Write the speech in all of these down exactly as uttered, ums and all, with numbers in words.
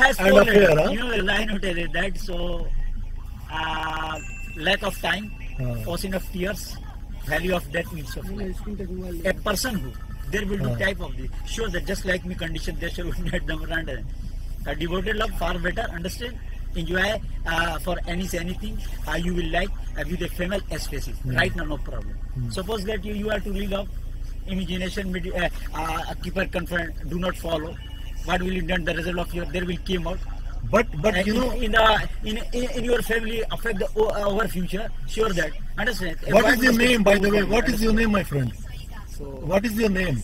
has and four affair, letters. huh? You know, I not tell you that. So, uh, lack of time, Uh. ocean of tears, value of death, needs of life. A person who there will be Uh. type of this. Sure that just like me, condition they shall not them around. A devoted love far better. Understand? Enjoy uh, for any anything uh, you will like uh, with a female species. Mm. Right now, no problem. Mm. Suppose that you, you are to live up imagination, medi- uh, uh, keep it confront, do not follow. What will you done? The result of your there will come out. But but And you in, know, in, the, in, in in your family affect the o- our future. Sure that understand. what Avoid is your mistake. name, by the way? What is your name, my friend? So What is your name?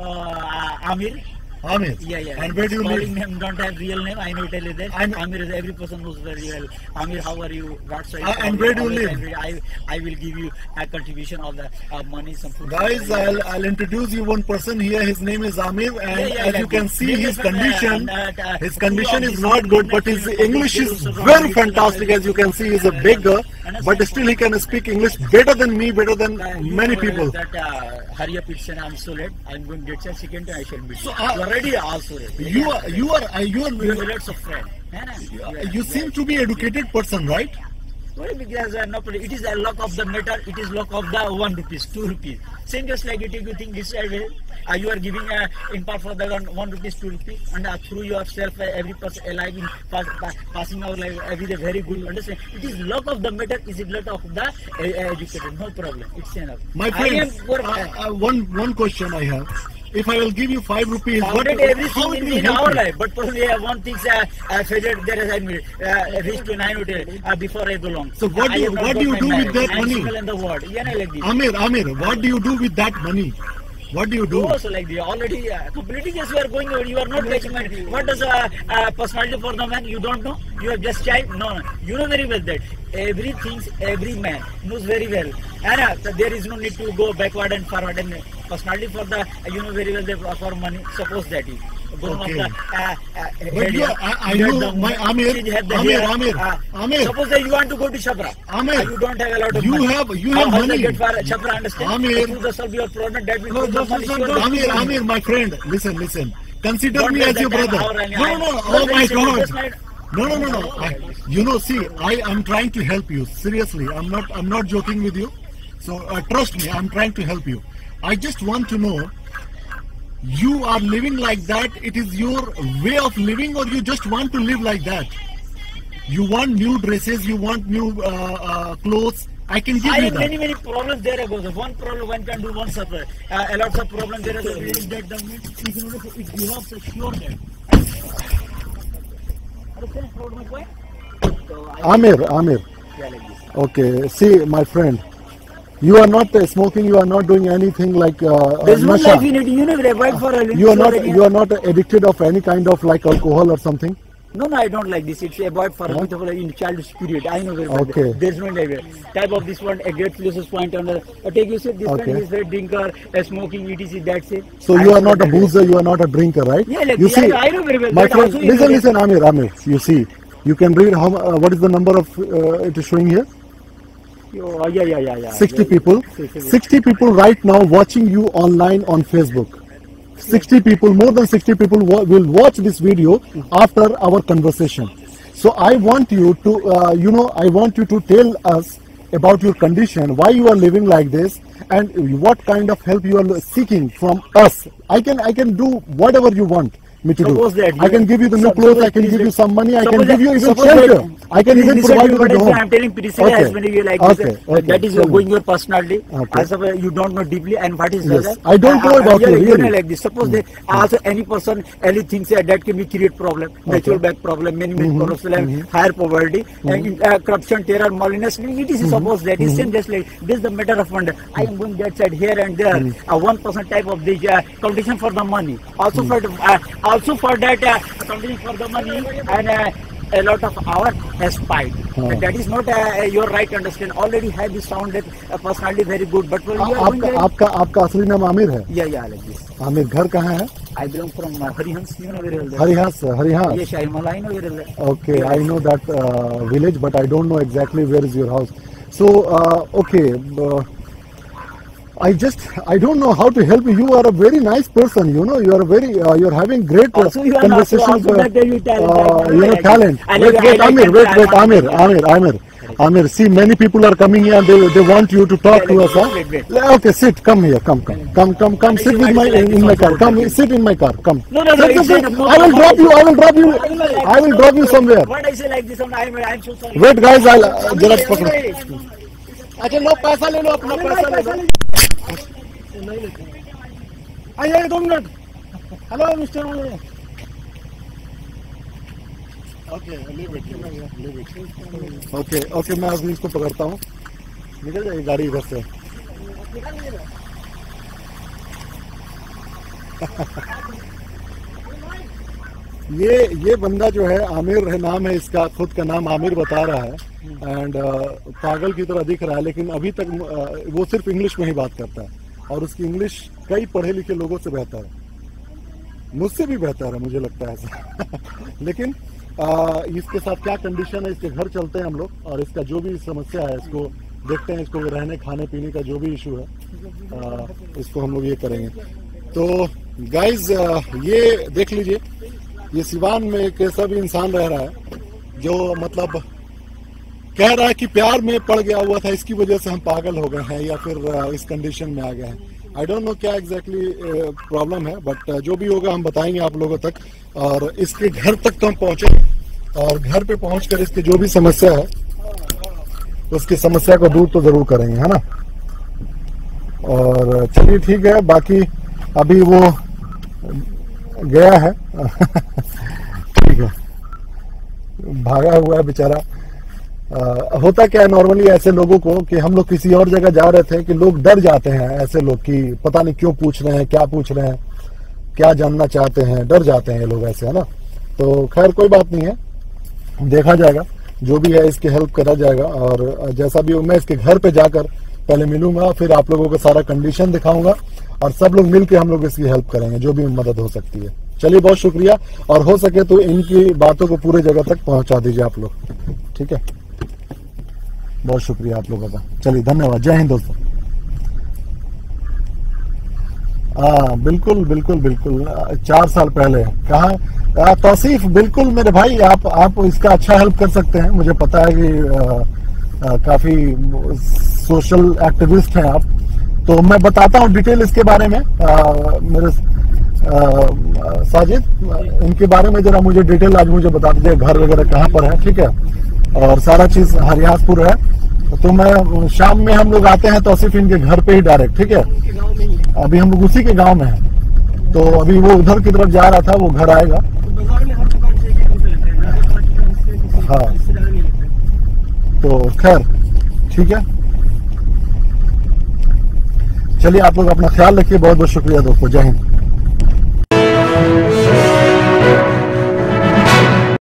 uh, Amir. Amir. Yeah, yeah. And where do you Calling live? name don't have real name. I may tell you that. And- Amir is every person knows very well. Amir, how are you? What size? Uh, and where do you live? I I will give you a contribution of the uh, money, some food. Guys, I'll, I'll introduce you one person here. His name is Amir, and Yeah, yeah, as yeah. you can see, This his is, uh, condition, uh, uh, his two condition of is this not good, but his condition English is also very wrong. fantastic. As you can see, he's a big guy, but still he can speak English better than me, better than Uh, you many know people. That uh, hurry up, it's an I'm so late. I'm going to get a second. I shall meet So, you. uh, you are ready also ready. You are, you are, uh, you You have are, lots of friends. Yeah, yeah, you seem to be educated person, right? Well, because uh, no, it is a luck of the matter. It is luck of the one rupees, two rupees. Same just like it. You think this way, uh, you are giving uh, in part for the one, one rupees, two rupees, and uh, through yourself, uh, every person alive in pass, pass, passing our life, every day very good. Understand? It is luck of the matter. Is it luck of the uh, educated? No problem. It's enough. My I am friend, poor, uh, uh, one one question I have. If I will give you five rupees, what, founded how everything it in, will in help our you? life, but probably uh, one thing uh, uh, faded there as I mean, uh, reached to nine hotel uh, before I belong. So what I do you- have not what got do you my do with marriage. that I'm money? single in the world. Yeah, I like this. Amir, Amir, what do you do with that money? What do you do? Also like the already uh, completely yes you are going over. You are not getting money. What does a uh, uh, personality for the man? You don't know. You have just child. No, no. You know very well that everything, every man knows very well. And uh, so there is no need to go backward and forward. And personality for the uh, you know very well that for money. Suppose that is. Born Okay. of the, uh, uh, But head, you, yeah. I, I You had know, the my woman, Amir, she had the Amir, hair, Amir, uh, Amir, Suppose that you want to go to Chapra. Amir, Uh, you don't have a lot of you money. have- you How- have how will money. get for Chapra, understand? Amir. Through the solve your problem, that will No, put the just money, listen, sure, don't- that Amir, will- Amir, my friend, listen, listen. Consider Don't me waste as your the time, brother. hour and No, no, I- no. Don't Oh my waste it, God. just like- No, no, no, no. I, you know, see, I am trying to help you. Seriously, I'm not. I'm not joking with you. So uh, trust me, I'm trying to help you. I just want to know. You are living like that. It is your way of living, or you just want to live like that. You want new dresses. You want new uh, uh, clothes. I can give I you have many, that. many problems there. Goes. One problem one can do, one suffer. Uh, a lot of problems there. Is really that the you can notice it behaves a sure that. Understand what my point? So I Amir, Amir. yeah, like this. Okay, see, my friend. You are not uh, smoking. You are not doing anything like uh, There's uh, no nasha. life in it. You never avoid for a little. You are so not. that You are not addicted of any kind of like alcohol or something. No, no, I don't like this. It's avoid for Huh? a bit of a, in childhood period. I know very well. Okay. There's no level. Type of this one, a great closest point on the. Uh, take you said this Okay. one is a drinker, a smoking, et cetera. That's it. So I you are know not a that way. boozer. You are not a drinker, right? Yeah, like you the- see, I, I know very well. my That friend. also you Listen, know listen, Amir, Amir. You see, you can read how. mu- Uh, what is the number of uh, it is showing here? that- Oh, yeah, yeah, yeah, yeah. sixty yeah. people. sixty. sixty people right now watching you online on Facebook. sixty people, more than sixty people wa- will watch this video after our conversation. So I want you to, uh, you know, I want you to tell us about your condition, why you are living like this, and what kind of help you are seeking from us. I can, I can do whatever you want me to Suppose do. that I can give you the new Suppose clothes, I that can give you please- some money, I can suppose give you that- even suppose shelter. that- I can please even listen provide to you what with I a say. home. I'm telling pretty Okay. as many you like Okay, this. uh, okay. That is Tell uh, me. going your personality. Okay. Also, uh, you don't know deeply and what is Yes. that? I don't know about yeah, you, you know really. like this. Suppose that also any person, any things uh, that can be create problem, natural back problem, many many problems, like higher poverty, and uh, corruption, terror, malicious. It is suppose that is same just like this is the matter of wonder. I am going that side here and there. Uh, one percent type of the uh, competition for the money. Also for the, uh, also for that uh, competition for the money and. Uh, a lot of our aspire. हाँ. That is not uh, your right to understand. Already have this sound that uh, personality very good, but when you are going आपका there, आपका आपका असली नाम आमिर है? yeah, yeah, like this. Aamir घर कहाँ है? I belong from uh, Harihans, you know very well. that. हरिहास हरिहास. Yes, I know, I know very well. Okay, I know that uh, village, but I don't know exactly where is your house. So, uh, okay, uh, I just, I don't know how to help you. You are a very nice person, you know. You are very, uh, you are having great uh, Also, you are not so conversations. also that you tell, uh, like, you know, like- talent. I Wait, like- wait, I like Amir, that wait, I wait, want Amir, to- Amir, Amir, Amir. See, many people are coming here and they, they want you to talk Yeah, to like, us. Huh? wait, wait. Okay, sit. Come here. Come, come, come, come, come. Why Sit is with it my like in, this in my also? car. Come, sit in my car. Come. No, no, no, Sit, it's sit, not- sit. no, I will no, drop no. you. I will drop you. I will like I will this, drop no, you somewhere. What I say like this, I'm, I'm so sorry. Wait, guys. I'll uh, Wait, जरा wait, पकड़ो. wait. अच्छा लो पैसा ले लो अपना पैसा ले लो. आइए दो मिनट. Hello mister. Okay leave it leave it. Okay okay मैं अभी इसको पकड़ता हूँ. निकल जाएगी गाड़ी इधर से. ये ये बंदा जो है आमिर है, नाम है इसका, खुद का नाम आमिर बता रहा है. एंड पागल की तरह दिख रहा है, लेकिन अभी तक uh, वो सिर्फ इंग्लिश में ही बात करता है और उसकी इंग्लिश कई पढ़े लिखे लोगों से बेहतर है, मुझसे भी बेहतर है मुझे लगता है ऐसा. लेकिन आ, इसके साथ क्या कंडीशन है, इसके घर चलते हैं हम लोग और इसका जो भी समस्या है इसको देखते हैं, इसको रहने खाने पीने का जो भी इशू है आ, इसको हम लोग ये करेंगे. तो गाइज ये देख लीजिए, ये सिवान में एक ऐसा भी इंसान रह रहा है जो मतलब कह रहा है कि प्यार में पड़ गया हुआ था, इसकी वजह से हम पागल हो गए हैं या फिर आ, इस कंडीशन में आ गए हैं. आई डोंट नो क्या एग्जैक्टली प्रॉब्लम है, बट uh, जो भी होगा हम बताएंगे आप लोगों तक. और इसके घर तक तो हम पहुंचे और घर पे पहुंचकर इसकी जो भी समस्या है उसकी समस्या को दूर तो जरूर करेंगे, है ना. और चलिए ठीक है, बाकी अभी वो गया है. ठीक है, भागा हुआ है बेचारा. आ, होता क्या है नॉर्मली ऐसे लोगों को कि हम लोग किसी और जगह जा रहे थे कि लोग डर जाते हैं, ऐसे लोग कि पता नहीं क्यों पूछ रहे हैं, क्या पूछ रहे हैं, क्या जानना चाहते हैं, डर जाते हैं ये लोग ऐसे, है ना. तो खैर कोई बात नहीं है, देखा जाएगा, जो भी है इसकी हेल्प करा जाएगा. और जैसा भी हो मैं इसके घर पे जाकर पहले मिलूंगा, फिर आप लोगों को सारा कंडीशन दिखाऊंगा और सब लोग मिलकर हम लोग इसकी हेल्प करेंगे जो भी मदद हो सकती है. चलिए बहुत शुक्रिया, और हो सके तो इनकी बातों को पूरे जगह तक पहुंचा दीजिए आप लोग. ठीक है, बहुत शुक्रिया आप लोगों का. चलिए धन्यवाद, जय हिंद दोस्तों. हाँ बिल्कुल बिल्कुल बिल्कुल, चार साल पहले कहा तौसीफ, बिल्कुल मेरे भाई, आप आप इसका अच्छा हेल्प कर सकते हैं. मुझे पता है कि आ, आ, काफी सोशल एक्टिविस्ट हैं आप, तो मैं बताता हूँ डिटेल इसके बारे में. आ, मेरे आ, साजिद, इनके बारे में जरा मुझे डिटेल आज मुझे बता दीजिए, घर वगैरह कहाँ पर है. ठीक है, और सारा चीज हरियासपुर है. तो मैं शाम में हम लोग आते हैं तौसीफ इनके घर पे ही डायरेक्ट. ठीक है, अभी हम लोग उसी के गांव में हैं, तो अभी वो उधर की तरफ जा रहा था, वो घर आएगा. हाँ तो खैर ठीक है, चलिए आप लोग अपना ख्याल रखिए. बहुत बहुत शुक्रिया दोस्तों, जय हिंद.